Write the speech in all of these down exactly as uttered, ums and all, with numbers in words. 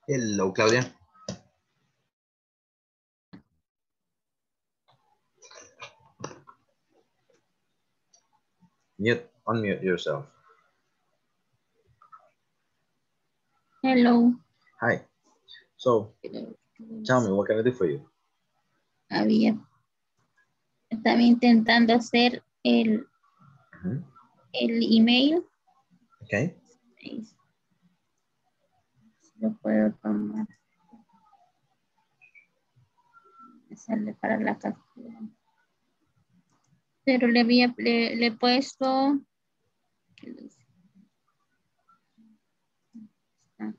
Hello, Claudia. Mute, unmute yourself. Hello. Hi. So, tell me, what can I do for you? Había, estaba intentando hacer el, Uh-huh. el email. Okay. Lo puedo tomar. Me sale para la captura. Pero le había le, le he puesto. ¿Qué le dice? Ah.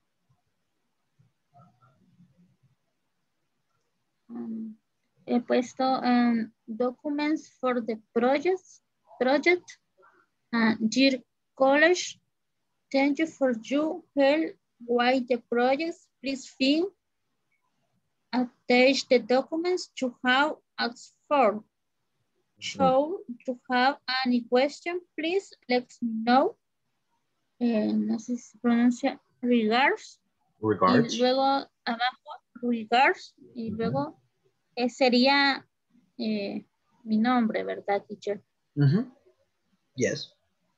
Um, he puesto um, documents for the project, project, uh, dear college, thank you for your help. Why the projects, please fill, attach the documents to have asked for. So, to have any question, please let me know. Eh, no sé si se pronuncia regards. Regards. Y luego abajo, regards. Y uh-huh. Luego eh, sería eh, mi nombre, ¿verdad, teacher? Uh-huh. Yes.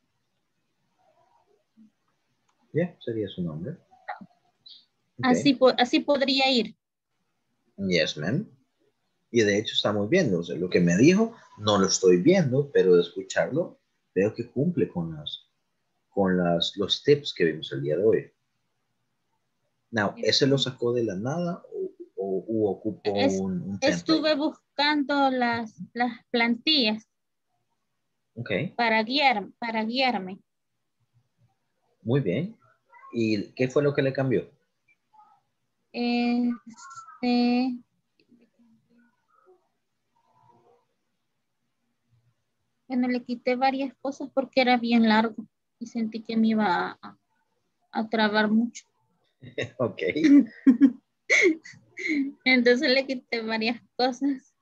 Yeah, sería su nombre. Okay. Así, así podría ir. Yes, ma'am. Y de hecho estamos viendo, o sea, lo que me dijo no lo estoy viendo, pero de escucharlo veo que cumple con las, con las, los tips que vimos el día de hoy. Now, ¿ese lo sacó de la nada o, o, o ocupó es, un, un template? Estuve buscando las, las plantillas. Okay. Para guiar, para guiarme. Muy bien. ¿Y qué fue lo que le cambió? Este... Bueno, le quité varias cosas porque era bien largo y sentí que me iba a, a trabar mucho. Ok. Entonces le quité varias cosas.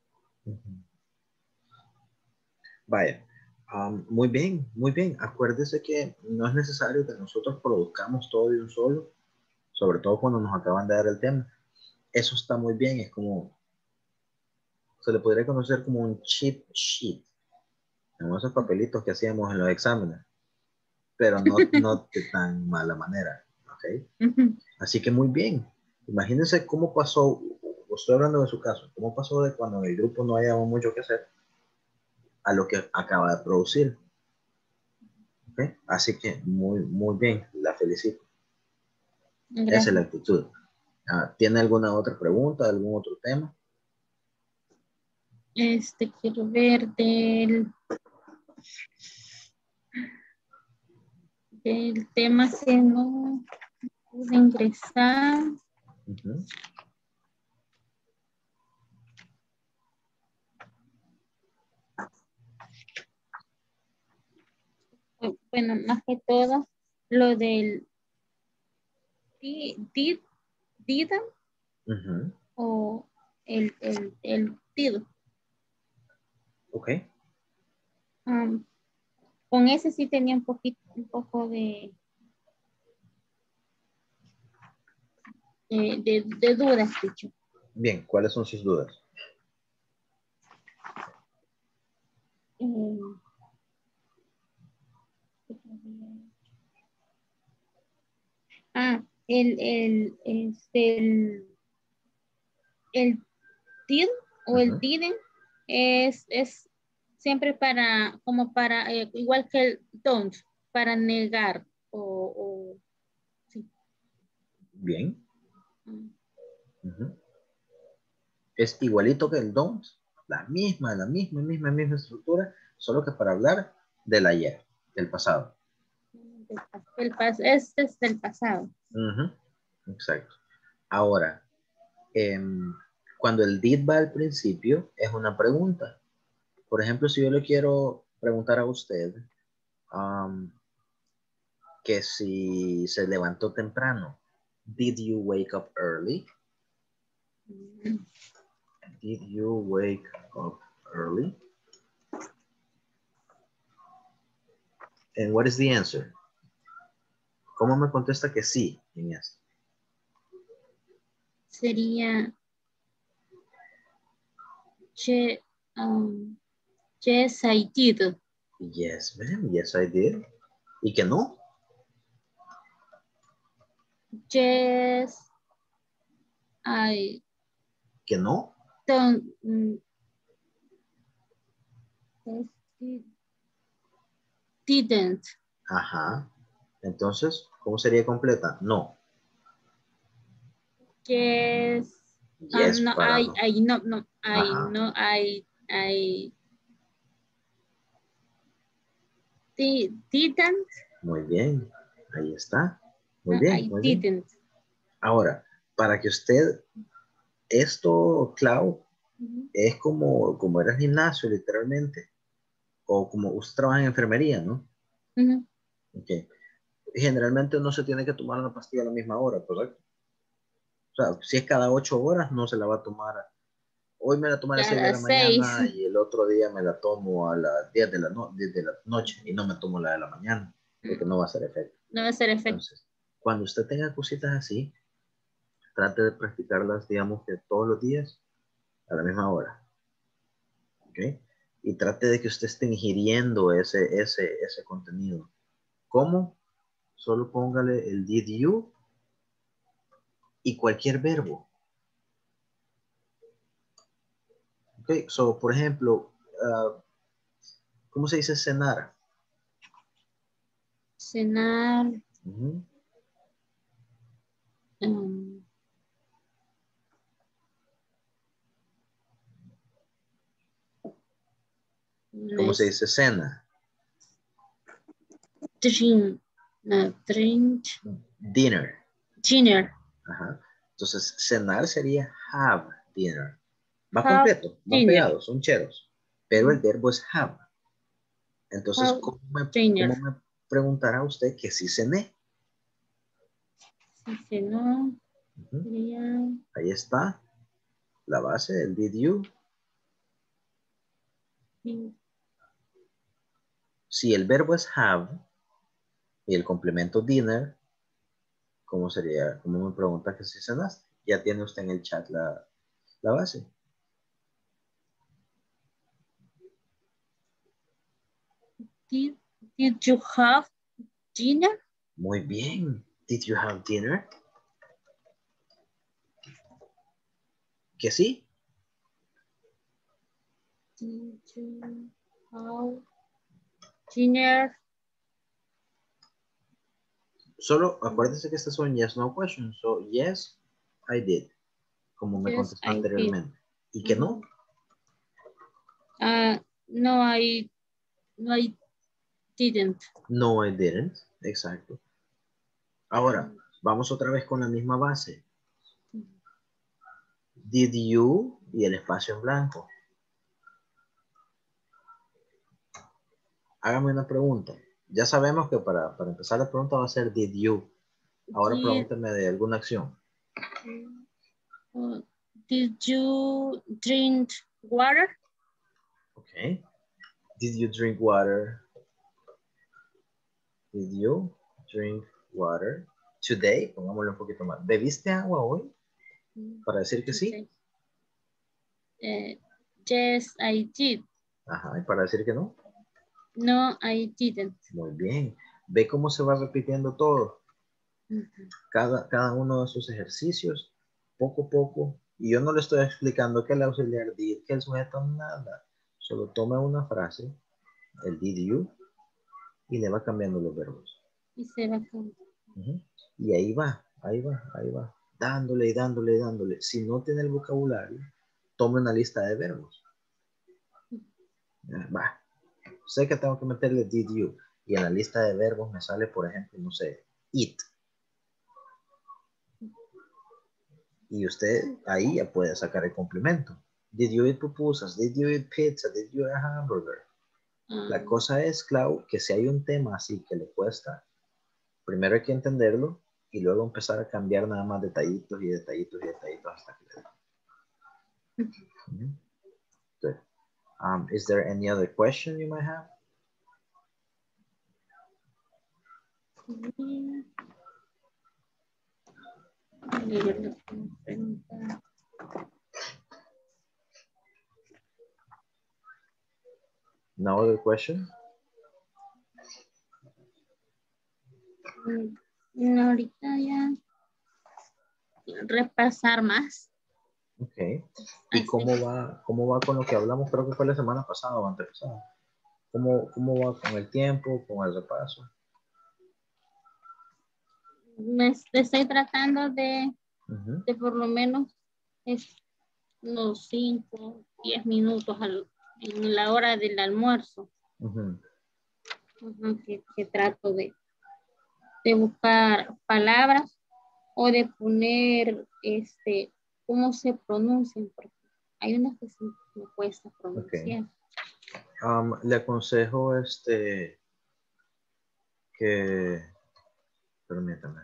Vaya. Um, muy bien, muy bien. Acuérdese que no es necesario que nosotros produzcamos todo de un solo, sobre todo cuando nos acaban de dar el tema. Eso está muy bien, es como, se le podría conocer como un cheat sheet, en esos papelitos que hacíamos en los exámenes, pero no, no de tan mala manera, ¿ok? Uh-huh. Así que muy bien. Imagínense cómo pasó, estoy hablando de su caso, cómo pasó de cuando en el grupo no hayamos mucho que hacer a lo que acaba de producir. ¿Okay? Así que muy, muy bien, la felicito. Gracias. Esa es la actitud. Uh, ¿Tiene alguna otra pregunta, algún otro tema? Este, quiero ver del, del tema que no pude ingresar. Uh-huh. Bueno, más que todo, lo del did, did, uh-huh. O el, el, el did. Ok. Um, con ese sí tenía un poquito, un poco de, de, de, de dudas, dicho. Bien, ¿cuáles son sus dudas? Eh, ah, el, el, este, el, el did o uh-huh. El didn't es, es siempre para, como para, eh, igual que el don't, para negar o, o sí. Bien. Uh-huh. Uh-huh. Es igualito que el don't, la misma, la misma, misma, misma estructura, solo que para hablar del ayer, del pasado. El pas este es del pasado. Uh-huh. Exacto. Ahora, eh, cuando el did va al principio, es una pregunta. Por ejemplo, si yo le quiero preguntar a usted um, que si se levantó temprano, did you wake up early? Mm-hmm. Did you wake up early? And what is the answer? ¿Cómo me contesta que sí, Inés? sería Ye, um, yes, I did. Yes, ma'am. Yes, I did. ¿Y que no? Yes, I ¿Que no? don't. mm, yes, didn't. Ajá. Entonces, ¿cómo sería completa? No. Yes. Yes, Um, no, para I, no. I, no, no, I, Ajá. no, I, I di- didn't. Muy bien. Ahí está. Muy No, bien, I muy bien. didn't. Ahora, para que usted, esto, Clau, Ujú, es como, como era el gimnasio, literalmente. O como usted trabaja en enfermería, ¿no? ujú. Okay. Generalmente no se tiene que tomar una pastilla a la misma hora, ¿correcto? O sea, si es cada ocho horas, no se la va a tomar. Hoy me la tomo a las seis de Cada la seis. mañana y el otro día me la tomo a las diez de la, no- diez de la noche y no me tomo la de la mañana, porque no va a hacer efecto. No va a ser efecto. Entonces, cuando usted tenga cositas así, trate de practicarlas, digamos que todos los días a la misma hora. ¿Ok? Y trate de que usted esté ingiriendo ese, ese, ese contenido. ¿Cómo? Solo póngale el did you y cualquier verbo. ¿Ok? So, por ejemplo, uh, ¿cómo se dice cenar? Cenar. Uh-huh. um, ¿Cómo se les- dice cena? drink. No, drink. Dinner. Dinner. Ajá. Entonces, cenar sería have dinner. Va Have completo, van dinner. pegados, son cheros. Pero el verbo es have. Entonces, Have ¿cómo me, dinner. cómo me preguntará usted que si cené? Si cenó, Uh-huh. sería Ahí está la base, el did you. Si el verbo es have y el complemento dinner, ¿cómo sería? ¿Cómo me pregunta que si cenaste? Ya tiene usted en el chat la, la base. Did, did you have dinner? Muy bien. Did you have dinner? ¿Que sí? Did you have dinner? Solo acuérdese que estas son yes, no questions. So, yes, I did. Como me Yes, contestó I did. anteriormente. ¿Y que no? Uh, uh, no, I, no, I didn't. No, I didn't. Exacto. Ahora, vamos otra vez con la misma base. Did you y el espacio en blanco. Hágame una pregunta. Ya sabemos que para, para empezar la pregunta va a ser did you. Ahora Did, pregúnteme de alguna acción. uh, did you drink water? Ok. Did you drink water? Did you drink water today? Pongámoslo un poquito más. ¿Bebiste agua hoy? Para decir que sí. Uh, yes, I did. Ajá. ¿Y para decir que no? No, I didn't. Muy bien. ¿Ve cómo se va repitiendo todo? Uh-huh. Cada, cada uno de sus ejercicios, poco a poco. Y yo no le estoy explicando que el auxiliar did, que el sujeto, nada. Solo toma una frase, el did you, y le va cambiando los verbos. Y se va con... Uh-huh. Y ahí va, ahí va, ahí va. Dándole y dándole y dándole. Si no tiene el vocabulario, tome una lista de verbos. Va. Sé que tengo que meterle did you. Y en la lista de verbos me sale, por ejemplo, no sé, eat. Y usted ahí ya puede sacar el complemento. Did you eat pupusas? Did you eat pizza? Did you eat a hamburger? Um, La cosa es, Clau, que si hay un tema así que le cuesta, primero hay que entenderlo y luego empezar a cambiar nada más detallitos y detallitos y detallitos hasta que le dé. Mm-hmm. Good. Um, is there any other question you might have? No other question? No, ahorita ya repasar más. Ok. ¿Y cómo va, cómo va con lo que hablamos? Creo que fue la semana pasada o antepasada. ¿Cómo, cómo va con el tiempo, con el repaso? Me estoy tratando de, Uh-huh. de por lo menos es unos cinco, diez minutos al, en la hora del almuerzo. Uh-huh. Uh-huh, que, que trato de, de buscar palabras o de poner este cómo se pronuncian, porque hay unas que sí me cuesta pronunciar. Okay. Um, le aconsejo este que permítame.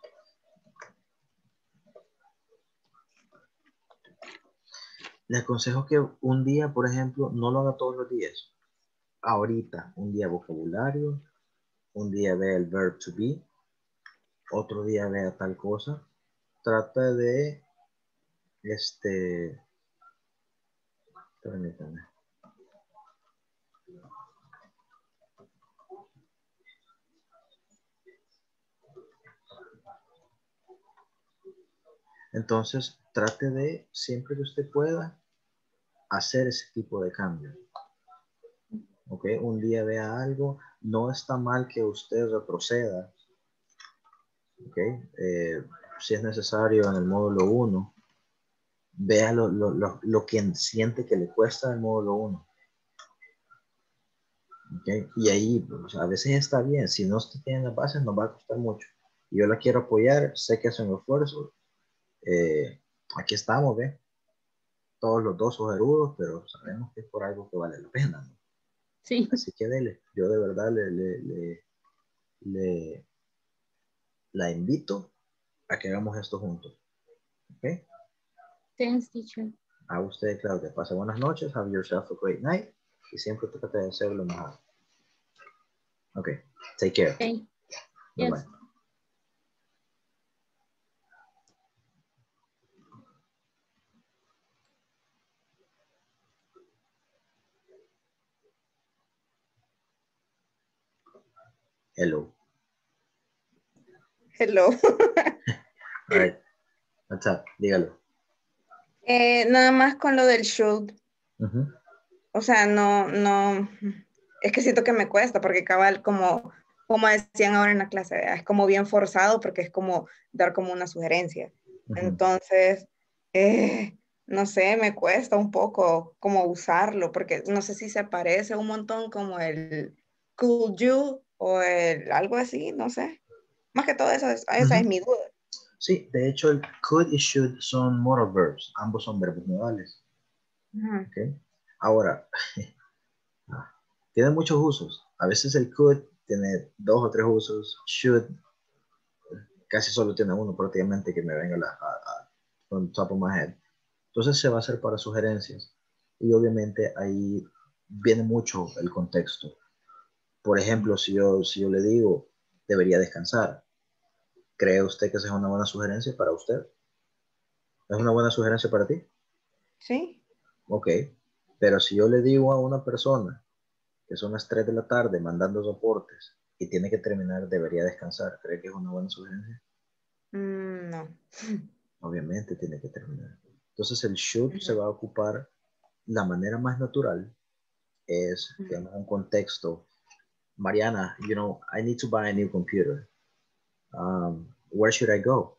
Le aconsejo que un día, por ejemplo, no lo haga todos los días. Ahorita, un día vocabulario, un día vea el verb to be, otro día vea tal cosa. Trata de, este, permítame. Entonces, trate de, siempre que usted pueda, hacer ese tipo de cambio. ¿Ok? Un día vea algo, no está mal que usted retroceda. ¿Ok? Eh, si es necesario en el módulo uno, vea lo, lo, lo, lo que siente que le cuesta el módulo uno. ¿Okay? Y ahí, pues, a veces está bien. Si no usted tiene las bases, nos va a costar mucho. Yo la quiero apoyar, sé que es un esfuerzo. Eh, aquí estamos, ¿ve? Todos los dos ojerudos, pero sabemos que es por algo que vale la pena, ¿no? Sí. Así que dele. Yo de verdad le, le, le, le la invito a que hagamos esto juntos. ¿Ok? Thanks, teacher. A usted, claro, que pase buenas noches. Have yourself a great night. Y siempre trate de hacer lo mejor. Ok. Take care. Okay. Bye Yes. bye. Hello. Hello. All right. What's up? Dígalo. Eh, nada más con lo del should. Uh-huh. O sea, no, no, es que siento que me cuesta porque cabal como, como decían ahora en la clase, ¿verdad? Es como bien forzado porque es como dar como una sugerencia. Uh-huh. Entonces, eh, no sé, me cuesta un poco como usarlo porque no sé si se parece un montón como el could you o el algo así, no sé. Más que todo eso, es, esa Uh-huh. es mi duda. Sí, de hecho el could y should son modal verbs, ambos son verbos modales. Uh-huh. Okay. Ahora, tiene muchos usos. A veces el could tiene dos o tres usos, should casi solo tiene uno prácticamente que me venga la, a, a, on top of my head. Entonces se va a hacer para sugerencias y obviamente ahí viene mucho el contexto. Por ejemplo, si yo, si yo le digo debería descansar, ¿cree usted que esa es una buena sugerencia para usted? ¿Es una buena sugerencia para ti? Sí. Ok, pero si yo le digo a una persona que son las tres de la tarde mandando soportes y tiene que terminar, debería descansar, ¿cree que es una buena sugerencia? Mm, no. Obviamente tiene que terminar. Entonces el should Uh-huh. se va a ocupar, la manera más natural es que en un contexto, Mariana, you know, I need to buy a new computer. Um, where should I go?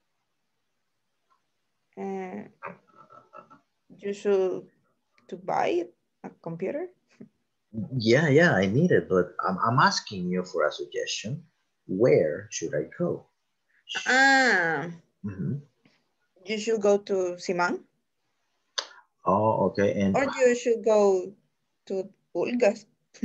Uh, you should to buy a computer. Yeah, yeah, I need it, but I'm, I'm asking you for a suggestion. Where should I go? Ah, Mm-hmm. you should go to Simán. Oh, okay. And Or you should go to Pulgas.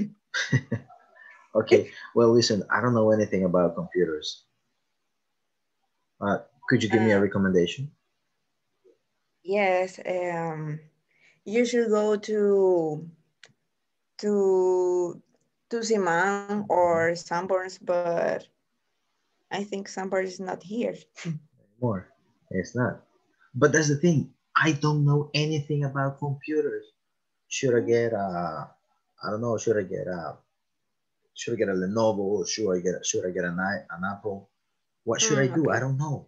okay, well, listen, I don't know anything about computers. Uh, could you give me a Uh, recommendation? yes, um, you should go to to to Simán or Sanborns, but I think Sanborns is not here. More. It's not. But that's the thing. I don't know anything about computers. Should I get a, I don't know, should I get a, should I get a Lenovo? Should I get, should I get an, an Apple? What should I Mm, do? I okay. don't know.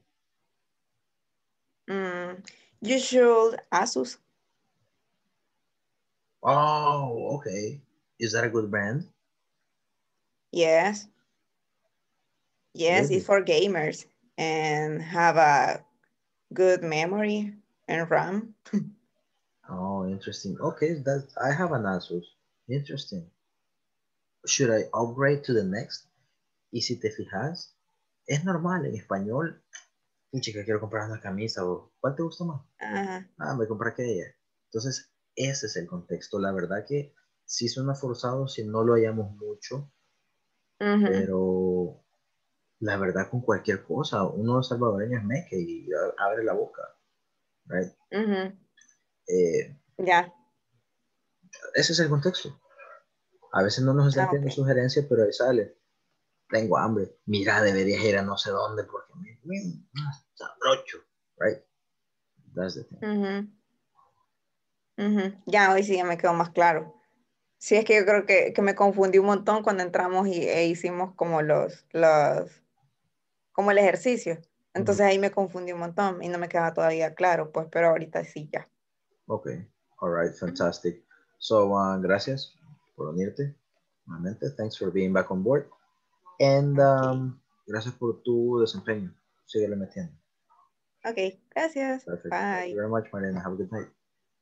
Mm, you should Asus. Oh, okay. Is that a good brand? Yes. Yes, it's Really? for gamers and have a good memory and RAM. Oh, interesting. Okay, that I have an Asus. Interesting. Should I upgrade to the next? Y si te fijas, es normal en español. Y chica, quiero comprar una camisa o ¿cuál te gusta más? Ajá. Ah, me compré aquella. Entonces, ese es el contexto. La verdad que sí suena forzado si no lo hallamos mucho, Ujú, pero la verdad con cualquier cosa, uno salvadoreño es meque y a- abre la boca, right? ujú. Eh, Ya. ese es el contexto. A veces no nos están Ah, pidiendo ok. sugerencias, pero ahí sale. Tengo hambre. Mira, deberías ir a no sé dónde porque me, me sabrocho, right? That's the thing. Ujú, ujú. Ya, hoy sí ya me quedó más claro. Sí, es que yo creo que, que me confundí un montón cuando entramos y, e hicimos como los, los, como el ejercicio. Mhm. Entonces ahí me confundí un montón y no me quedaba todavía claro, pues, pero ahorita sí ya. Okay. All right. Ujú. Fantastic. So, uh, gracias por unirte. Nuevamente. Thanks for being back on board. And Ok, um, gracias por tu desempeño. Síguele metiendo. ok, gracias. Perfect. Thank you Bye. very much, Marina. Have a good night.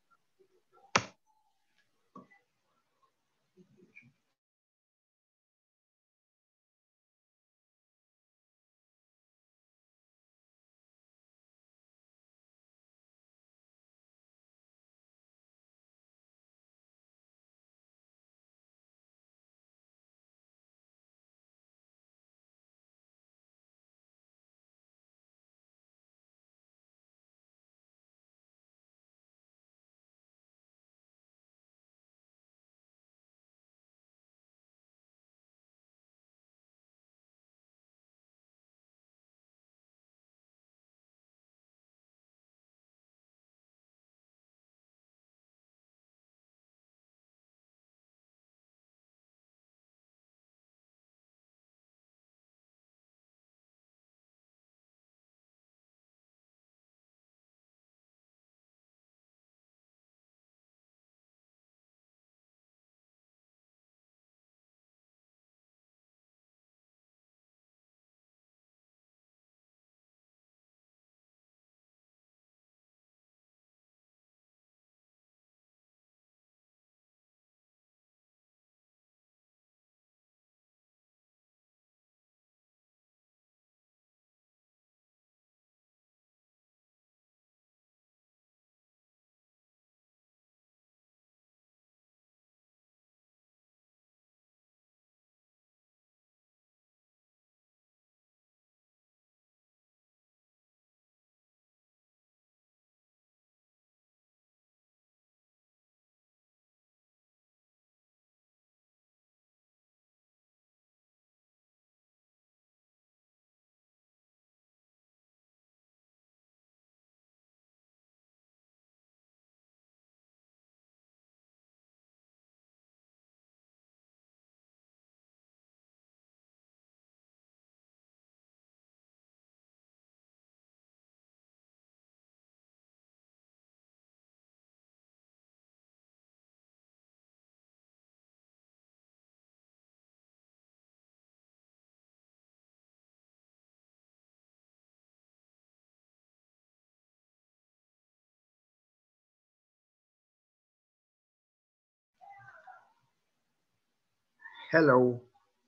Hello.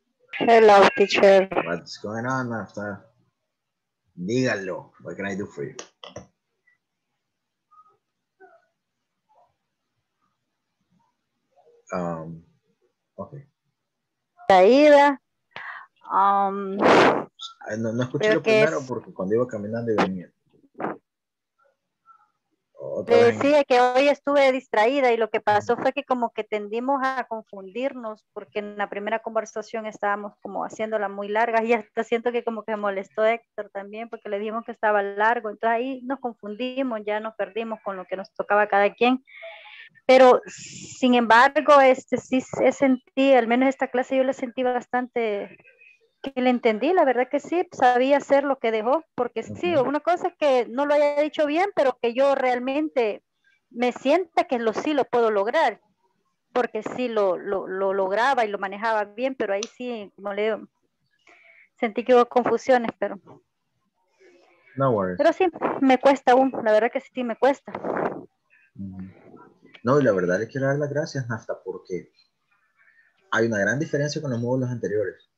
Hello, teacher. What's going on, Martha? Dígalo. What can I do for you? Um, okay. Caída. Um, Ay, No, no escuché creo lo que primero es porque cuando iba caminando iba venía. no Le todas. decía que hoy estuve distraída y lo que pasó fue que como que tendimos a confundirnos porque en la primera conversación estábamos como haciéndola muy larga y hasta siento que como que molestó a Héctor también porque le dijimos que estaba largo, entonces ahí nos confundimos, ya nos perdimos con lo que nos tocaba a cada quien, pero sin embargo, este sí se sentí, al menos esta clase yo la sentí bastante que le entendí, la verdad que sí, sabía hacer lo que dejó, porque sí, Ujú. una cosa es que no lo haya dicho bien, pero que yo realmente me sienta que lo sí lo puedo lograr, porque sí lo, lo, lo lograba y lo manejaba bien, pero ahí sí, como le digo, sentí que hubo confusiones, pero, No worries. pero sí, me cuesta aún, la verdad que sí me cuesta. Ujú. No, y la verdad le quiero dar las gracias, Nafta, porque hay una gran diferencia con los módulos anteriores.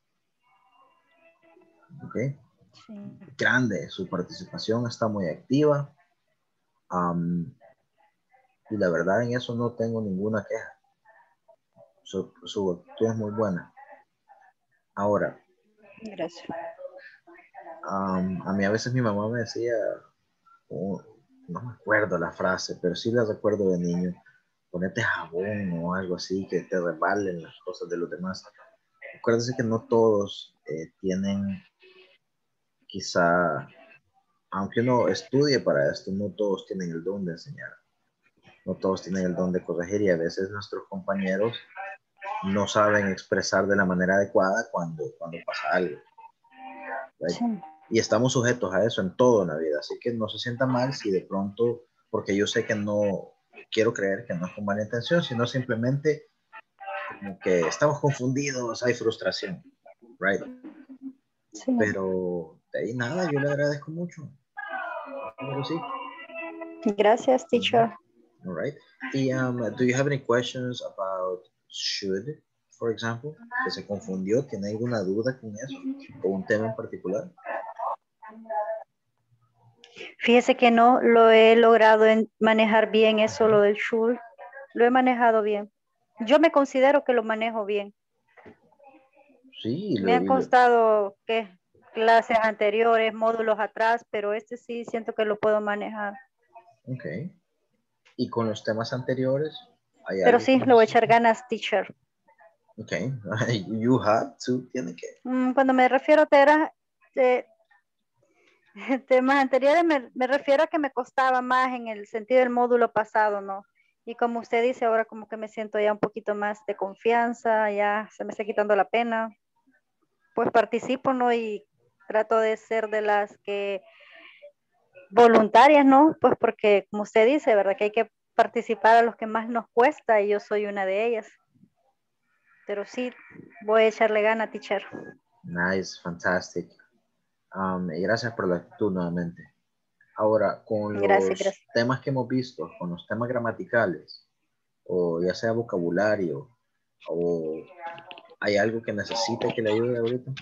¿Ok? Sí. Grande, su participación está muy activa. Um, y la verdad en eso no tengo ninguna queja. Su, su actitud es muy buena. Ahora, Gracias. um, a mí a veces mi mamá me decía, oh, no me acuerdo la frase, pero sí la recuerdo de niño, ponete jabón o algo así, que te resbalen las cosas de los demás. Acuérdense que no todos eh, tienen, quizá, aunque uno estudie para esto, no todos tienen el don de enseñar. No todos tienen el don de corregir y a veces nuestros compañeros no saben expresar de la manera adecuada cuando, cuando pasa algo. Right? Sí. Y estamos sujetos a eso en toda la vida, así que no se sienta mal si de pronto, porque yo sé que no, quiero creer que no es con mala intención, sino simplemente como que estamos confundidos, hay frustración, right? Sí. Pero de ahí nada, yo le agradezco mucho. Pero sí. Gracias, teacher. Mm-hmm. All right. Y, um, do you have any questions about should, for example? Que se confundió, ¿tiene alguna duda con eso? ¿O un tema en particular? Fíjese que no lo he logrado en manejar bien eso, lo del should. Lo he manejado bien. Yo me considero que lo manejo bien. Sí, Me lo, han y lo, costado ¿qué? Clases anteriores, módulos atrás, pero este sí siento que lo puedo manejar. ok. Y con los temas anteriores, ¿hay Pero algo sí, que le voy a echar necesite? ganas, teacher. Ok. You have to, tiene que. Mm, Cuando me refiero a teras, eh, temas anteriores, me, me refiero a que me costaba más en el sentido del módulo pasado, ¿no? Y como usted dice, ahora como que me siento ya un poquito más de confianza, ya se me está quitando la pena. Pues participo, ¿no? Y trato de ser de las que voluntarias, ¿no? Pues porque, como usted dice, ¿verdad? Que hay que participar a los que más nos cuesta y yo soy una de ellas. Pero sí, voy a echarle gana, teacher. Nice, fantastic. Um, y gracias por la actitud nuevamente. Ahora, con Gracias, los gracias. temas que hemos visto, con los temas gramaticales, o ya sea vocabulario, o hay algo que necesite que le ayude ahorita.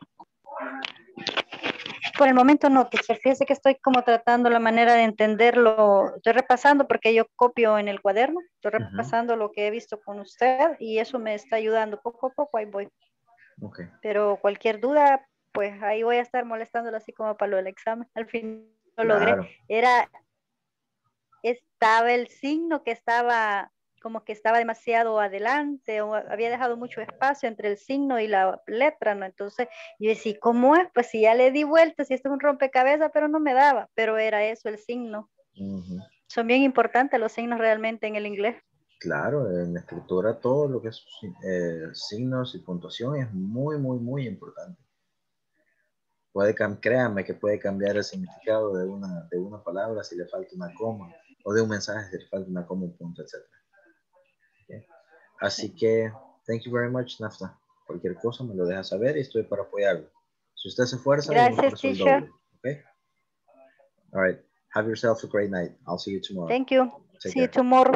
Por el momento no, teacher. Fíjese que estoy como tratando la manera de entenderlo. Estoy repasando porque yo copio en el cuaderno. Estoy repasando uh-huh. lo que he visto con usted y eso me está ayudando poco a poco. Ahí voy. Okay. Pero cualquier duda, pues ahí voy a estar molestándolo así como para lo del examen. Al fin lo Claro. logré. Era, estaba el signo que estaba como que estaba demasiado adelante o había dejado mucho espacio entre el signo y la letra, ¿no? Entonces yo decía, ¿cómo es? Pues si ya le di vueltas, si esto es un rompecabezas, pero no me daba, pero era eso el signo. Uh-huh. Son bien importantes los signos realmente en el inglés. Claro, en la escritura todo lo que es eh, signos y puntuación es muy, muy, muy importante. Puede, créanme que puede cambiar el significado de una, de una palabra si le falta una coma, o de un mensaje si le falta una coma, un punto, etcétera. Okay. Así que, thank you very much, Nafta. Cualquier cosa me lo deja saber y estoy para apoyarlo. Si usted se esfuerza, yo me esfuerzo el doble. Okay? All right. Have yourself a great night. I'll see you tomorrow. Thank you. Take see care. you tomorrow.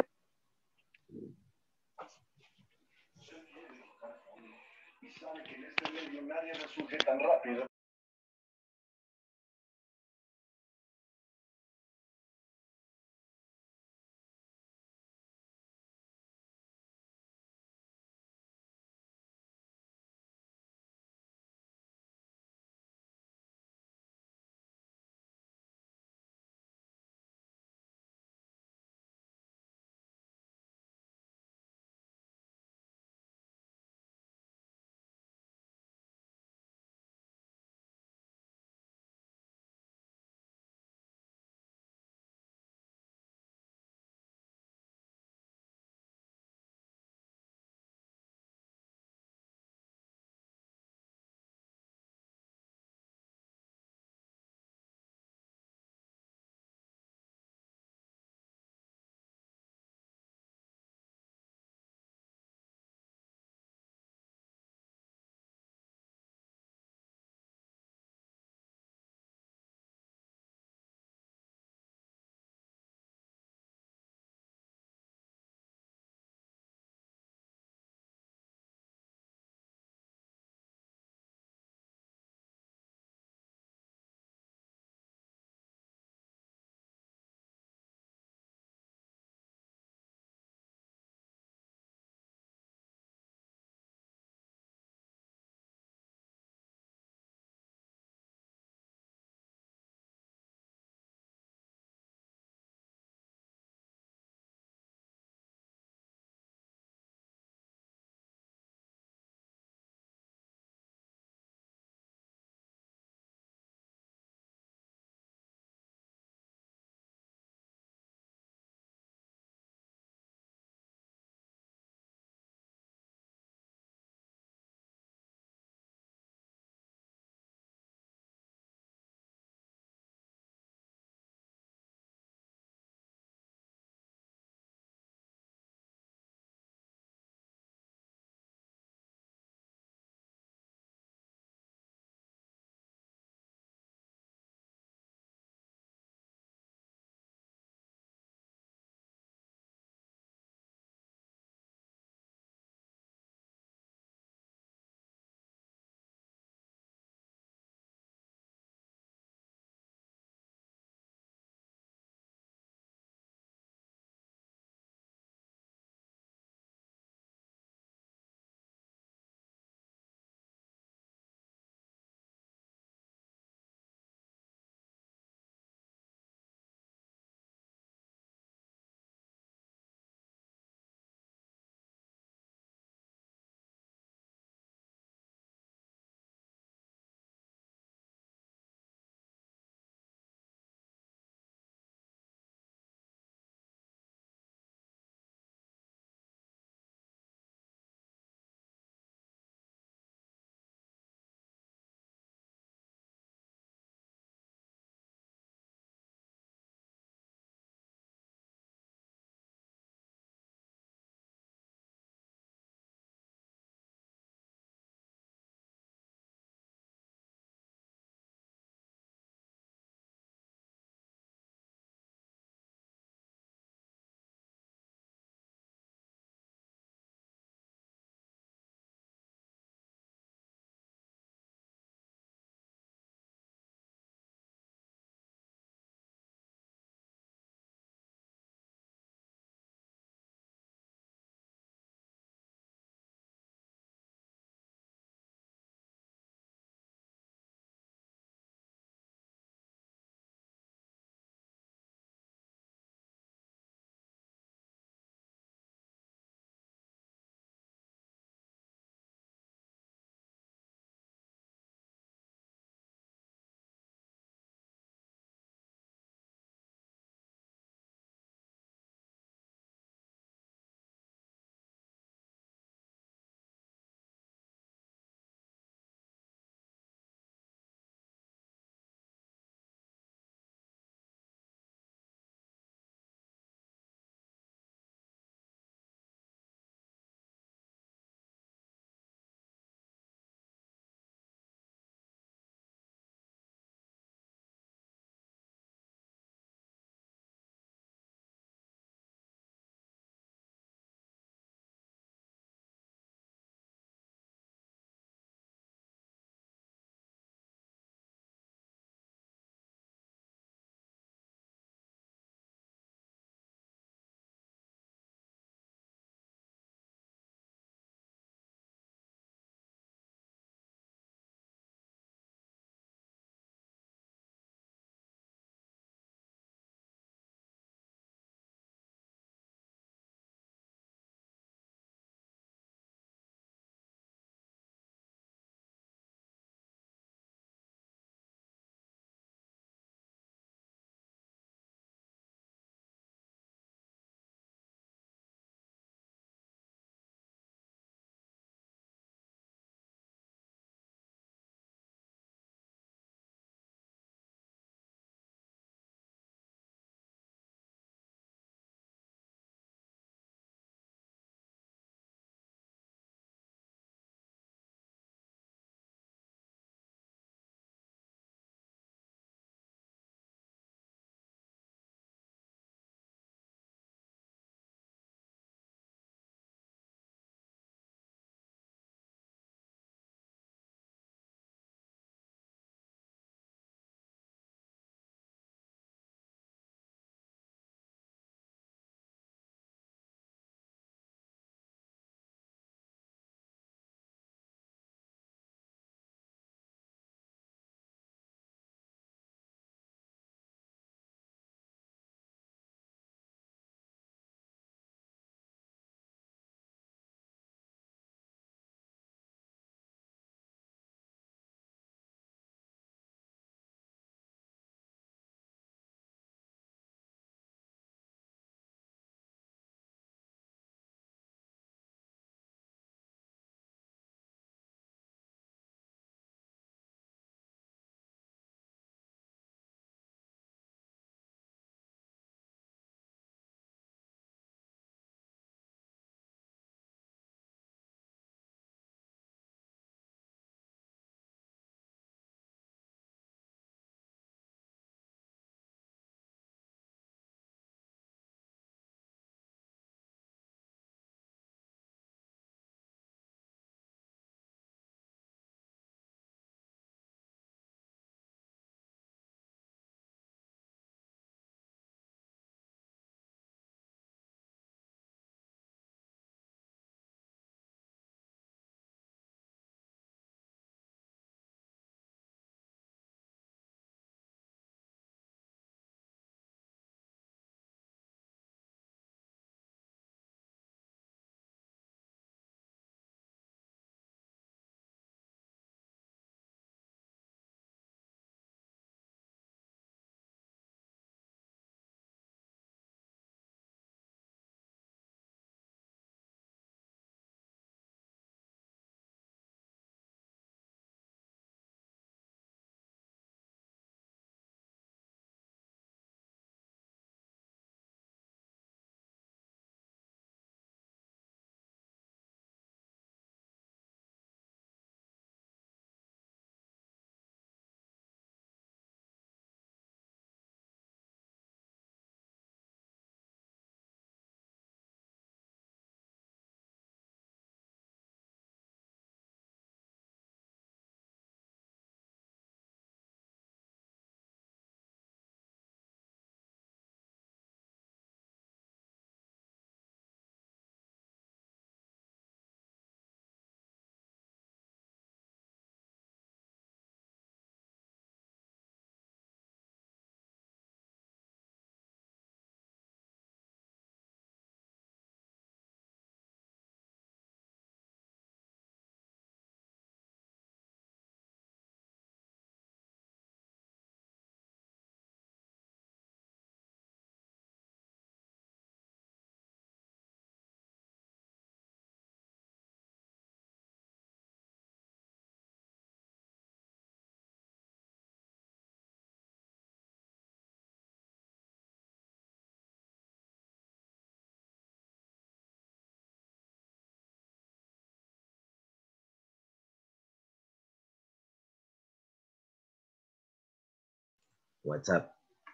What's up?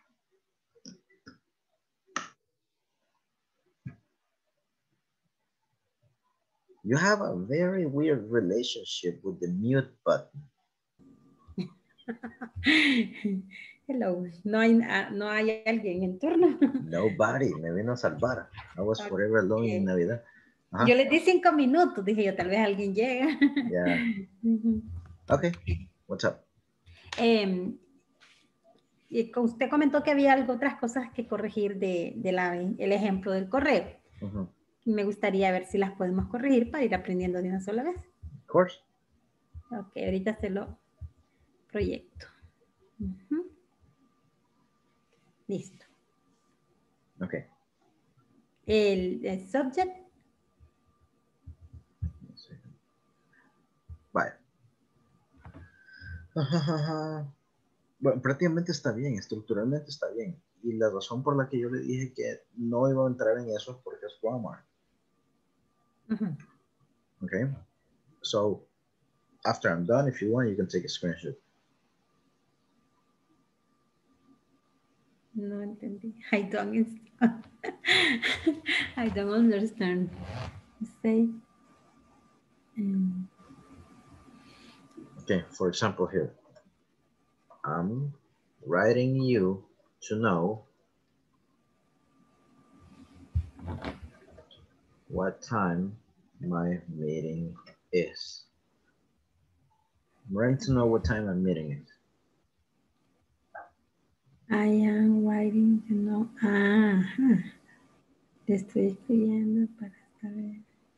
You have a very weird relationship with the mute button. Hello. No hay, uh, no hay alguien en turno. Nobody. Me vino a salvar. I was forever alone Okay. in Navidad. Ajá. Yo les di cinco minutos. Dije yo, tal vez alguien llega. Yeah. Okay. What's up? Eh, y usted comentó que había algo, otras cosas que corregir de, de la, el ejemplo del correo. Uh-huh. Me gustaría ver si las podemos corregir para ir aprendiendo de una sola vez. Of course. Ok, ahorita se lo proyecto. Uh-huh. Listo. Okay. El, el subject. Vale. Bueno, prácticamente está bien, estructuralmente está bien. Y la razón por la que yo le dije que no iba a entrar en eso es porque es grammar. Uh-huh. Okay. So, after I'm done, if you want, you can take a screenshot. No entendí. I don't understand. I don't understand. Say. Um, Okay, for example here. I'm writing you to know what time my meeting is. I'm writing to know what time my meeting is. I am writing to know. Ah, te estoy escribiendo para saber.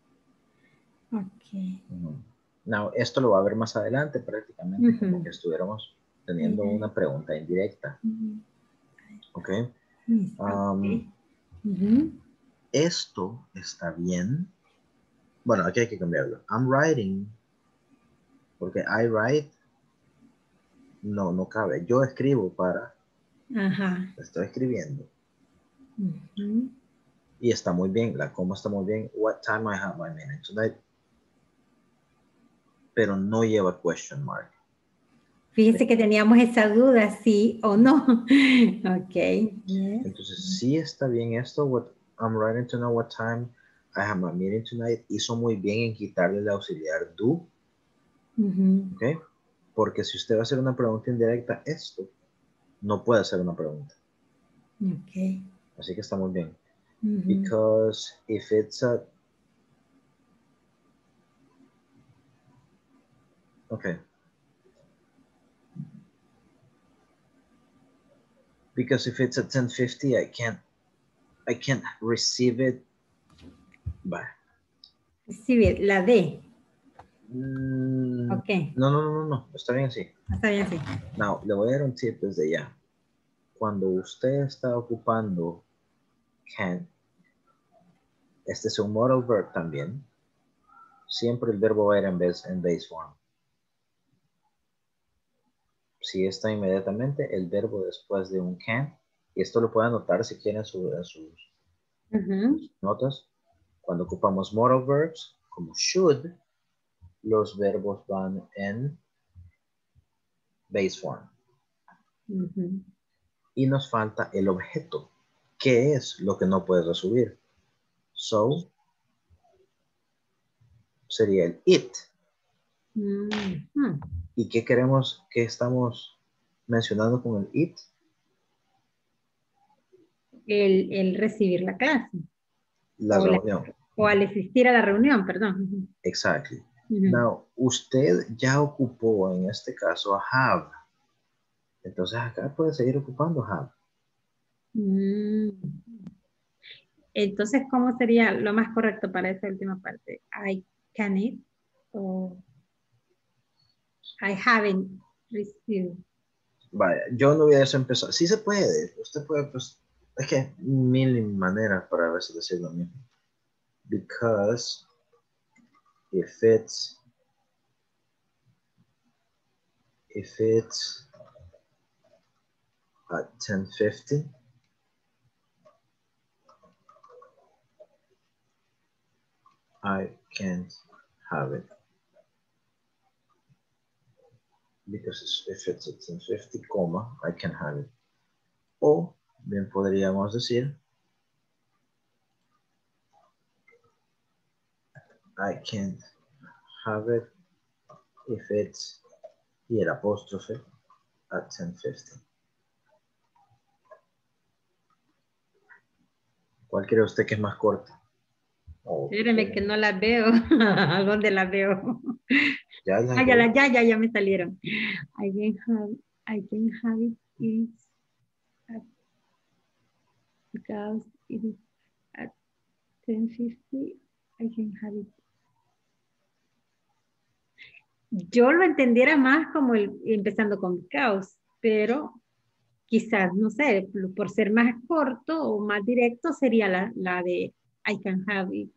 Ok. Uh-huh. Now, esto lo va a ver más adelante, prácticamente uh-huh. como que estuviéramos teniendo uh-huh. una pregunta indirecta. Uh-huh. Ok. Um, uh-huh. Esto está bien. Bueno, aquí hay que cambiarlo. I'm writing, porque I write, no, no cabe. Yo escribo para, Ajá. estoy escribiendo. Uh-huh. Y está muy bien, la coma está muy bien. What time I have my meeting tonight. Pero no lleva question mark. Fíjese que teníamos esa duda, sí o no. Ok. Yes. Entonces, sí está bien esto. What, I'm writing to know what time I have my meeting tonight. Hizo muy bien en quitarle el auxiliar do. Uh-huh. Ok. Porque si usted va a hacer una pregunta indirecta, esto no puede ser una pregunta. Ok. Así que está muy bien. Uh-huh. Because if it's a... Okay. Because if it's at ten fifty, I can't, I can't receive it. Bye. Recibir, la D. Mm, ok. No, no, no, no, no. Está bien así. Está bien así. Now, le voy a dar un tip desde ya. Cuando usted está ocupando can, este es un modal verb también. Siempre el verbo va a ir en base, en base form. Si está inmediatamente el verbo después de un can, y esto lo pueden anotar si quieren en, su, en sus, uh-huh. sus notas. Cuando ocupamos modal verbs, como should, los verbos van en base form. Uh-huh. Y nos falta el objeto. ¿Qué es lo que no puedes resumir? So, sería el it. Uh-huh. ¿Y qué queremos, qué estamos mencionando con el it? El, el recibir la clase. La o reunión. La, o al asistir a la reunión, perdón. Exactly. Uh-huh. Now, usted ya ocupó en este caso have. Entonces acá puede seguir ocupando have. Mm. Entonces, ¿cómo sería lo más correcto para esa última parte? I can it o I haven't received. Vaya, yo no hubiese empezado. Sí se puede. Usted puede, pues, es que mil maneras para a veces decir lo mismo. Because if it's if it's at ten fifty, I can't have it. Because if it's at ten fifty, comma, I can have it. O bien podríamos decir, I can't have it if it's, y el apóstrofe, at ten fifty. ¿Cuál cree usted que es más corta? Oh, Espérame que no las veo. ¿A dónde las veo? ya, las Ah, ya, veo. la- ya, ya, ya me salieron. I can have, I can have it is at, because it is at ten fifty. I can have it. Yo lo entendiera más como el, empezando con because, pero quizás, no sé, por ser más corto o más directo sería la, la de I can have it.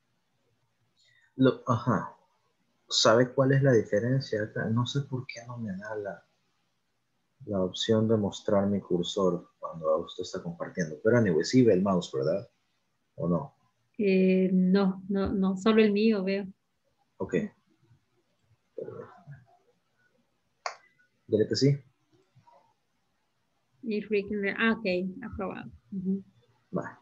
Lo, ajá. ¿Sabe cuál es la diferencia acá? No sé por qué no me da la, la opción de mostrar mi cursor cuando usted está compartiendo. Pero anyway, sí ve el mouse, ¿verdad? ¿O no? Eh, no, no, no, solo el mío veo. Ok. Dile que sí. Y freaking- ah, ok, aprobado. Ujú. Va.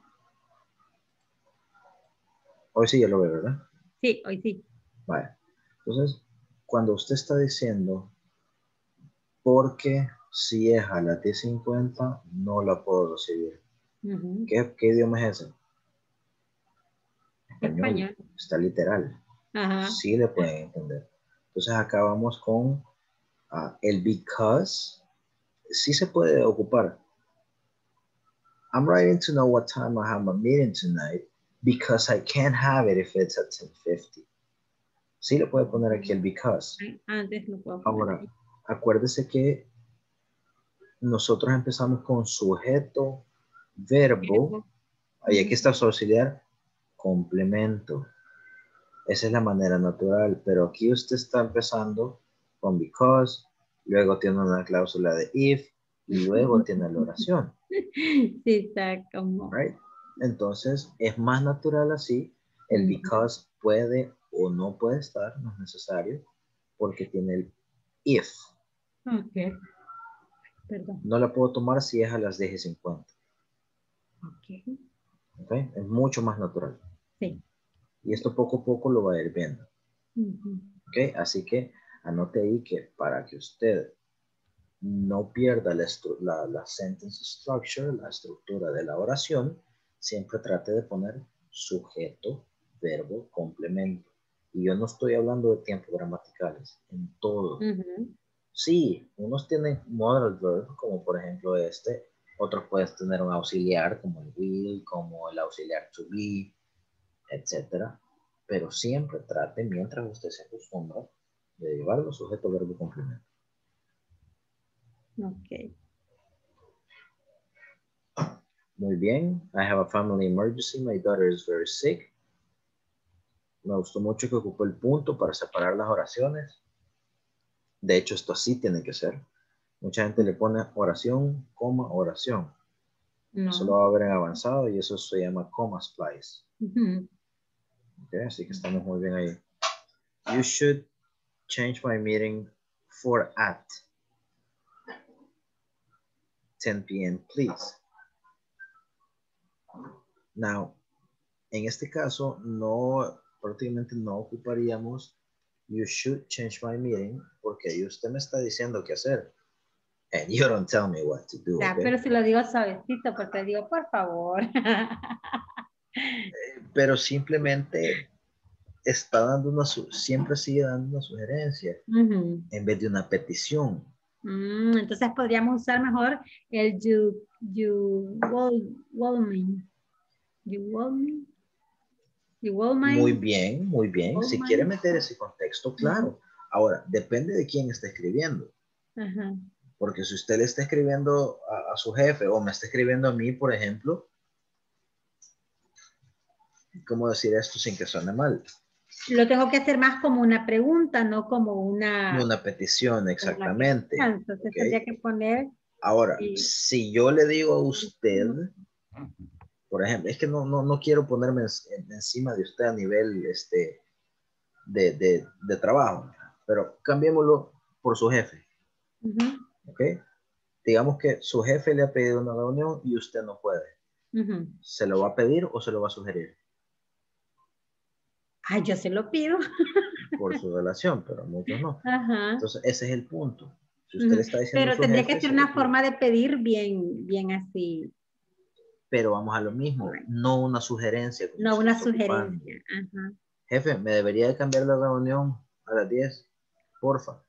Hoy sí ya lo ve, ¿verdad? Sí, hoy sí. Vale. Entonces, cuando usted está diciendo, porque si es a la T cincuenta, no la puedo recibir. Ujú. ¿Qué, qué idioma es ese? Español. Español. Está literal. Ajá. Sí le pueden entender. Entonces acá vamos con uh, el because. Sí se puede ocupar. I'm writing to know what time I have my meeting tonight because I can't have it if it's at ten fifty. Sí le puede poner aquí el because. Antes lo puedo poner. Ahora, acuérdese que nosotros empezamos con sujeto, verbo, y aquí está su auxiliar, complemento. Esa es la manera natural, pero aquí usted está empezando con because, luego tiene una cláusula de if, y luego tiene la oración. Sí, está como... Right? Entonces, es más natural así. El because puede o no puede estar, no es necesario, porque tiene el if. Ok. Perdón. No la puedo tomar si es a las diez y cincuenta. Ok. ¿Okay? Es mucho más natural. Sí. Y esto poco a poco lo va a ir viendo. Ujú. ¿Okay? Así que anote ahí que para que usted no pierda la, la, la sentence structure, la estructura de la oración, siempre trate de poner sujeto, verbo, complemento. Y yo no estoy hablando de tiempos gramaticales, en todo. Ujú. Sí, unos tienen modal verb, como por ejemplo este, otros pueden tener un auxiliar como el will, como el auxiliar to be, etcétera. Pero siempre trate, mientras usted se acostumbra, de llevarlo sujeto, verbo, complemento. Ok. Muy bien. I have a family emergency. My daughter is very sick. Me gustó mucho que ocupó el punto para separar las oraciones. De hecho, esto sí tiene que ser. Mucha gente le pone oración, coma, oración. No. Eso lo va a ver en avanzado y eso se llama comma splice. Ujú. Okay, así que estamos muy bien ahí. You should change my meeting for at ten p m please. Now, en este caso, no, prácticamente no ocuparíamos you should change my meeting porque ahí usted me está diciendo qué hacer. And you don't tell me what to do. Ya, Okay? pero si lo digo suavecito, porque digo, por favor. Pero simplemente está dando una, siempre sigue dando una sugerencia Ujú. en vez de una petición. Mm, entonces podríamos usar mejor el you, you will, will me. You will me. You will me. Muy bien, muy bien. Will Si me. quiere meter ese contexto, claro. Ujú. Ahora, depende de quién está escribiendo. Ajá. Porque si usted le está escribiendo a, a su jefe o me está escribiendo a mí, por ejemplo, ¿cómo decir esto sin que suene mal? Lo tengo que hacer más como una pregunta, no como una... Una petición, exactamente. Una Entonces ¿Okay? tendría que poner... Ahora, eh, si yo le digo a usted, por ejemplo, es que no, no, no quiero ponerme en, encima de usted a nivel este, de, de, de trabajo, pero cambiémoslo por su jefe. uh-huh. ¿Ok? digamos que su jefe le ha pedido una reunión y usted no puede. Ujú. ¿Se lo va a pedir o se lo va a sugerir? Ay, yo se lo pido. Por su relación, pero muchos no. Ajá. Entonces, ese es el punto. Si usted Ujú. le está diciendo a Pero su tendría jefe, que ser se lo una pide. forma de pedir bien, bien así. Pero vamos a lo mismo, Right. no una sugerencia. Como No se una está ocupando. sugerencia. Ajá. Jefe, ¿me debería de cambiar la reunión a las diez? Porfa.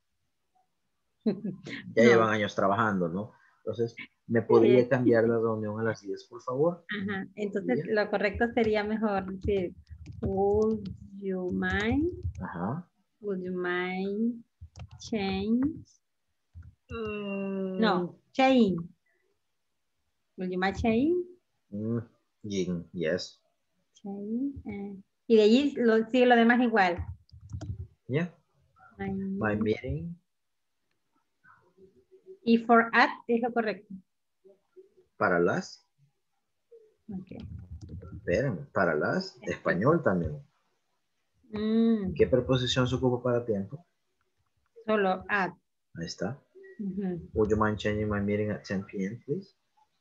Ya llevan No. años trabajando, ¿no? Entonces, ¿me podría Sí. cambiar la reunión a las diez, por favor? Ajá. Entonces, ¿Ya? lo correcto sería mejor decir, would you mind? Ajá. Would you mind change? Mm, No, change. Would you mind change? mm, yin, yes. Change. eh, Y de allí lo, sigue lo demás igual. Yeah. My- My meeting. Y for at es lo correcto. Para las. Okay. Espérenme, para las. Español también. Mm, ¿Qué preposición se ocupa para tiempo? solo at. Ahí está. Ujú. Would you mind changing my meeting at ten p m, please?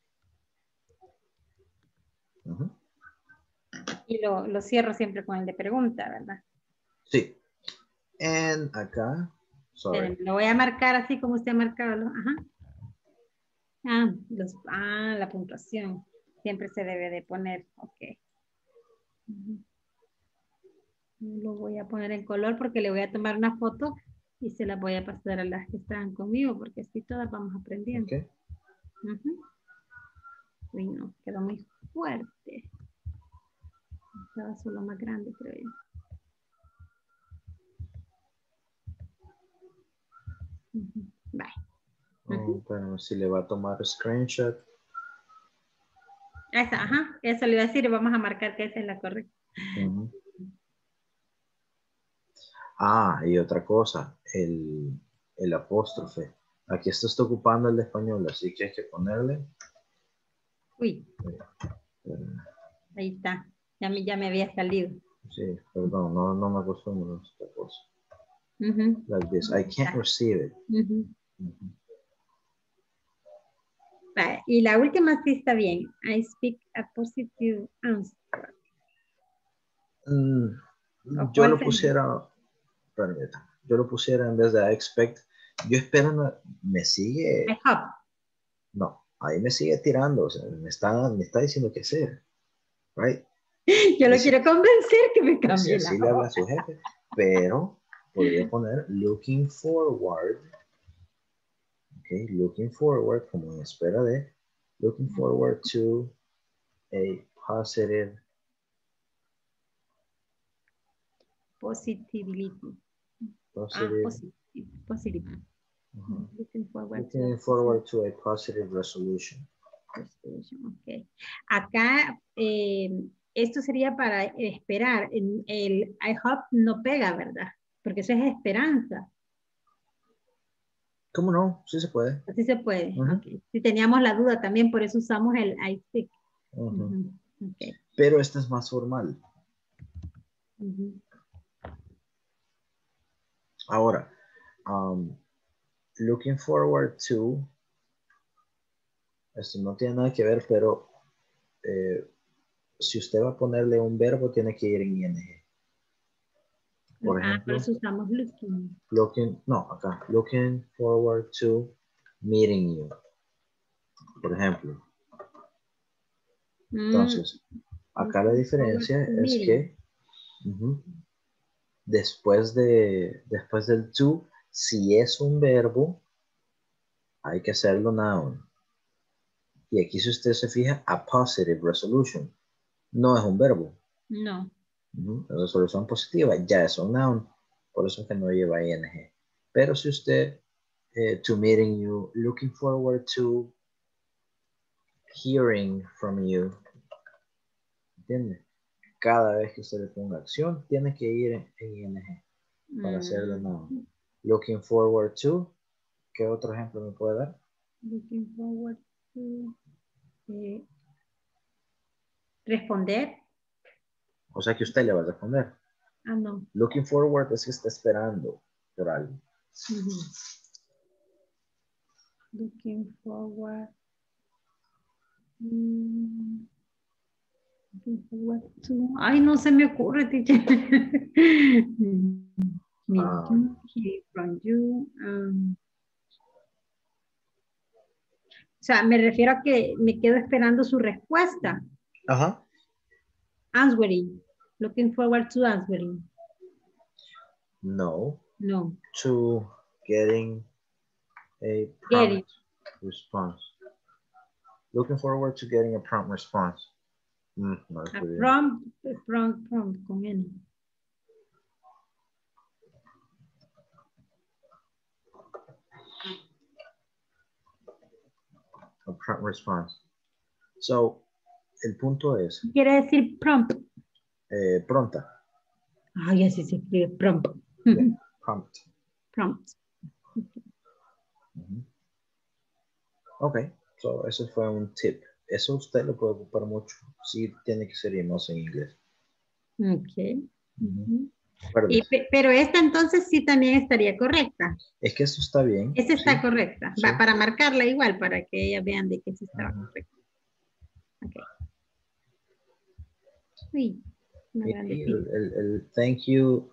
Ujú. Y lo, lo cierro siempre con el de pregunta, ¿verdad? Sí. And acá. Sorry. Espérenme, lo voy a marcar así como usted ha marcado. ¿no? Ajá. Ah, los, ah, la puntuación. Siempre se debe de poner. Ok. Ujú. Lo voy a poner en color porque le voy a tomar una foto y se la voy a pasar a las que están conmigo porque así todas vamos aprendiendo. Okay. Ujú. Uy, no, quedó muy fuerte. Estaba solo más grande, creo yo. Ujú. Bye. Oh, bueno, si le va a tomar screenshot. Esa, ajá, eso le iba a decir y vamos a marcar que esa es la correcta. Ujú. Ah, y otra cosa, el, el apóstrofe. Aquí esto está ocupando el de español, así que hay que ponerle. Uy, eh, ahí está. Ya me, ya me había salido. sí, perdón, no, no me acostumbro a esta cosa. Ujú. Like this, I can't receive it. Ujú. Ujú. Vale, y la última sí está bien. I speak a positive answer. Mm, ¿O yo cuál lo sería? pusiera, permítame, yo lo pusiera en vez de I expect. Yo espero, no- me I sigue, hope. no, ahí me sigue tirando, o sea, me está, me está diciendo qué hacer, right? Yo lo Y si- quiero convencer que me si cambie así la le habla hora. a su jefe, pero podría poner looking forward, okay, looking forward, como en espera de, looking forward to a positive, Positivity. Ah, positive, positive. Positive. uh-huh. Looking forward to Looking a forward to a positive resolution. resolution. Okay. Acá, eh, esto sería para esperar. En el I hope no pega, ¿verdad? Porque eso es esperanza. ¿Cómo no? Sí se puede. Así se puede. Uh-huh. Okay. Si teníamos la duda también, por eso usamos el I think. Uh-huh. Uh-huh. Okay. Pero este es más formal. Uh-huh. Ahora, um, looking forward to, esto no tiene nada que ver, pero eh, si usted va a ponerle un verbo, tiene que ir en ing. Por Ah, por ejemplo, eso usamos looking. looking, no, acá, looking forward to meeting you. Por ejemplo. Entonces, acá la diferencia es que uh-huh, después, de, después del to, si es un verbo, hay que hacerlo noun. Y aquí si usted se fija, a positive resolution. No es un verbo. No. Uh-huh. La resolución positiva ya es un noun. Por eso es que no lleva ing. Pero si usted, eh, to meeting you, looking forward to hearing from you, ¿entiende? Cada vez que usted le ponga acción, tiene que ir en, en ing para hacerlo Mm. noun. Looking forward to, ¿qué otro ejemplo me puede dar? Looking forward to eh, responder. O sea que usted le va a responder. Ah, no. Looking forward es que está esperando por algo. Uh-huh. Looking forward. Mm, looking forward to. Ay, no se me ocurre, teacher. Me Ah. do, hear from you. Um, o sea, me refiero a que me quedo esperando su respuesta. Ajá. Answering. Looking forward to answering. No. No. To getting a Getting. prompt response. Looking forward to getting a prompt response. Mm, no, A estoy bien. prompt, prompt, prompt, con N. A prompt response. So, el punto es Quiere decir prompt. eh, pronta. Ay, así se escribe prompt. Yeah, prompt. Prompt. Ujú. Ok, so eso fue un tip. Eso usted lo puede ocupar mucho. Sí, tiene que ser más en inglés. Ok. Ujú. Y, pe- pero esta entonces sí también estaría correcta. Es que eso está bien. Esa está sí. correcta. Sí. Va, para marcarla igual, para que ellas vean de que sí estaba Ujú. correcta. Ok. Uy, una Y grande el, el- el thank you.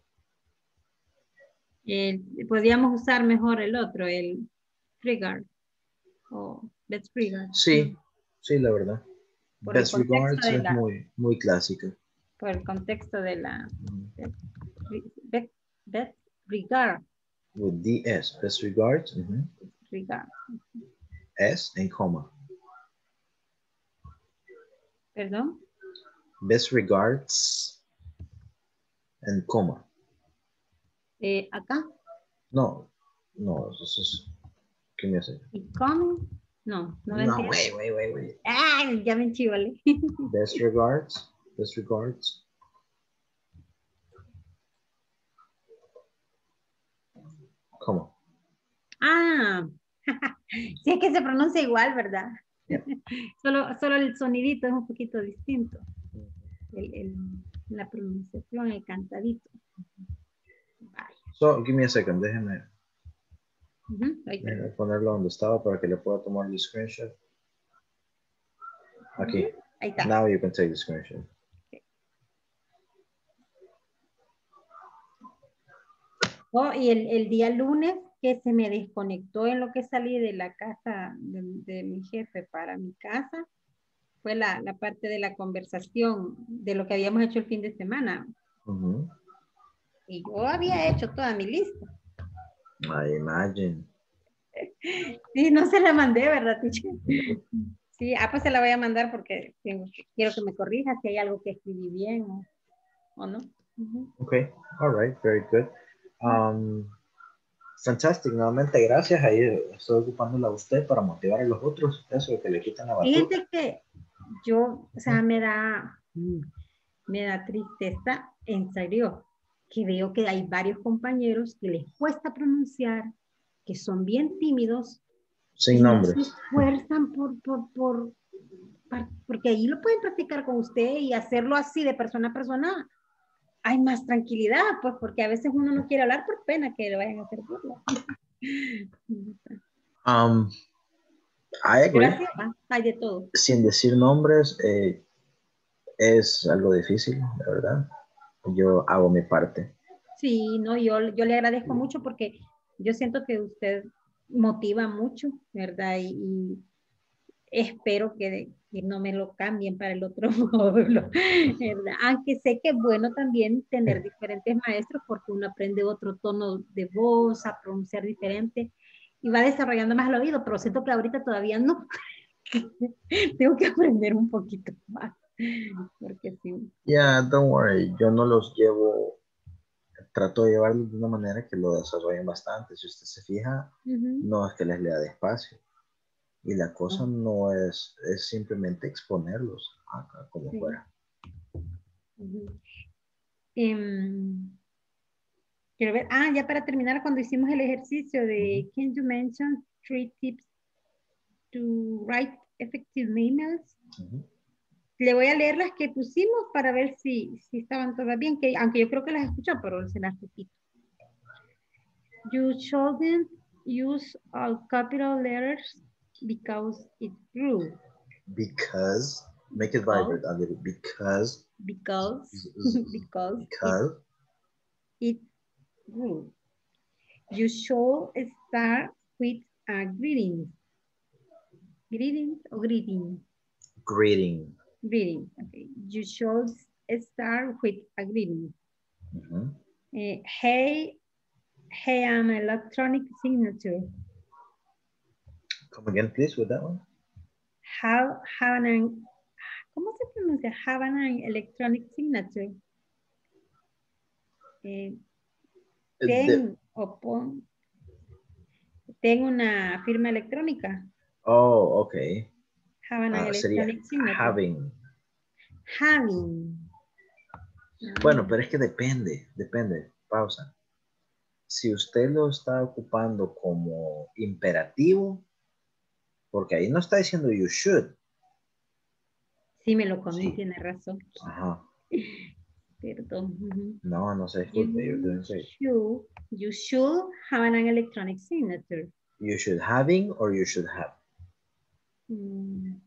El- podríamos usar mejor el otro, el regard. O best regard. Sí, sí, la verdad. Por el Best contexto regards de es la, muy, muy clásica. por el contexto de la Ujú. best, best regard. With D S, best regards. Ujú. Regard. S en coma. Perdón. Best regards en coma. Eh, acá. No, no, eso es. ¿Qué me hace? Y coming. No, no me No, entiendo. wait, wait, wait, wait. Ay, ya me enchivale. Best regards, best regards. ¿Cómo? Ah, sí es que se pronuncia igual, ¿verdad? Yeah. Solo, solo el sonidito es un poquito distinto. El, el- la pronunciación, el cantadito. Vaya. So, give me a second, déjeme, Ujú, ahí está. déjeme ponerlo donde estaba para que le pueda tomar el screenshot. Aquí. Ujú, ahí está. Now you can take the screenshot. Oh, y el, el día lunes que se me desconectó en lo que salí de la casa de, de mi jefe para mi casa, fue la, la parte de la conversación de lo que habíamos hecho el fin de semana. Ujú. Y yo había hecho toda mi lista. I imagine. Sí, no se la mandé, ¿verdad, teacher? Sí, ah, pues se la voy a mandar porque tengo que- quiero que me corrija si hay algo que escribí bien o, o no. Ujú. Okay, all right, very good. Um, fantastic, nuevamente gracias. Ahí estoy ocupándola a usted para motivar a los otros. Eso, que le quitan la batuta. Fíjate que yo, o sea, me da, mm, me da tristeza, en serio, que veo que hay varios compañeros que les cuesta pronunciar, que son bien tímidos Sin y no se nombres. esfuerzan por, por, por, par- porque ahí lo pueden practicar con usted y hacerlo así de persona a persona. Hay más tranquilidad, pues, porque a veces uno no quiere hablar por pena que le vayan a hacer burla. Um, I Pero agree. así va, hay de todo. Sin decir nombres, eh, es algo difícil, la verdad. Yo hago mi parte. Sí, no, yo, yo le agradezco mucho porque yo siento que usted motiva mucho, ¿verdad? Y, y espero que, que no me lo cambien para el otro módulo, ¿verdad? Aunque sé que es bueno también tener diferentes maestros porque uno aprende otro tono de voz, a pronunciar diferente y va desarrollando más el oído, pero siento que ahorita todavía no. Tengo que aprender un poquito más. Porque sí. Yeah, don't worry. Yo no los llevo, trato de llevarlos de una manera que lo desarrollen bastante. Si usted se fija, Uh-huh. no es que les lea despacio. Y la cosa Uh-huh. no es, es simplemente exponerlos acá como Sí. fuera. Uh-huh. Um, quiero ver, ah, ya para terminar, cuando hicimos el ejercicio de, uh-huh, can you mention three tips to write effective emails? Uh-huh. Le voy a leer las que pusimos para ver si, si estaban todas bien, que, aunque yo creo que las escuchó, pero se las repito. You shouldn't use all capital letters because it's true. Because, make it vibrate a little. Because. Because, because, Because. It's, it's true. You should start with a greeting. Greetings or greeting? Greeting. Greeting. Okay. You should start with a greeting. Mm-hmm. Uh, hey, hey, an electronic signature. Come again, please, with that one. Have, have an, ¿cómo se pronuncia? Have an electronic signature. Eh, ten, o pon, ten una firma electrónica. Oh, okay. Have an Uh, electronic sería signature. having. Having. Bueno, pero es que depende, depende. Pausa. Si usted lo está ocupando como imperativo, porque ahí no está diciendo you should. Sí, me lo comí, Sí. tiene razón. Ajá. Perdón. Uh-huh. No, no se disculpe. You, You're doing great. should, you should have an electronic signature. You should having or you should have. Mm.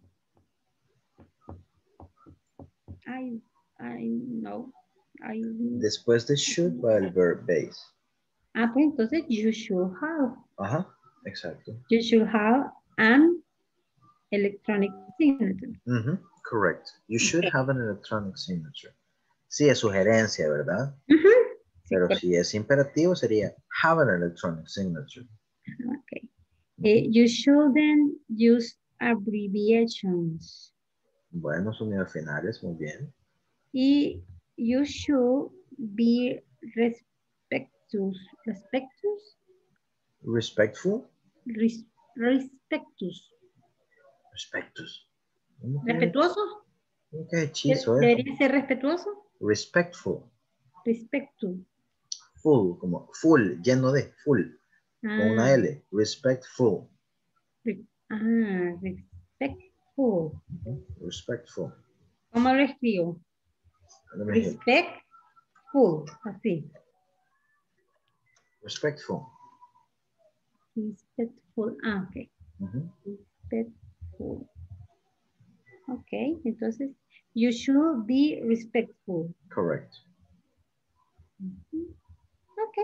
I, I know. I... Después de should va el verb base. Ah, pues entonces you should have. Ajá, exacto. You should have an electronic signature. Mm-hmm, correct. You should Okay. have an electronic signature. Sí, es sugerencia, ¿verdad? Uh-huh. Sí, Pero correcto. si es imperativo sería have an electronic signature. Okay. Uh, you shouldn't use abbreviations. Bueno, sonidos finales, muy bien. Y you should be respectus. Respectus? Respectful. Res, respectus. Respectus. ¿Cómo que- ¿Respetuoso? qué hechizo eso? ¿Debería ser respetuoso? Respectful. Respectus. Full, como full, lleno de, full. Con una Ah, L. Respectful. re- ah, respectful. Ujú, respectful. ¿Cómo lo escribo? Let me hear. Respectful. Así. Respectful. Respectful. Ah, ok. Ujú, Respectful. Ok, entonces, you should be respectful. correct. Mhm. Okay.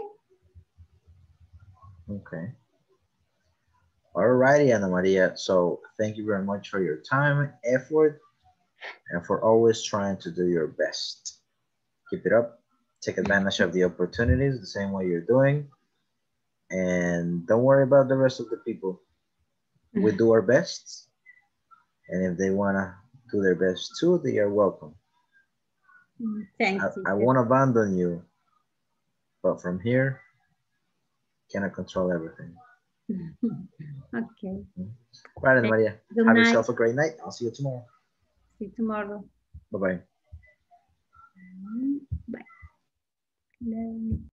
Okay. Alrighty, Ana Maria. So thank you very much for your time, effort, and for always trying to do your best. Keep it up. Take advantage of the opportunities the same way you're doing. And don't worry about the rest of the people. We do our best. And if they want to do their best too, they are welcome. Thanks. I, I won't abandon you. But from here, cannot control everything. Okay. Right, Ana Maria. Good Have night. yourself a great night. I'll see you tomorrow. See you tomorrow. Bye-bye. Bye.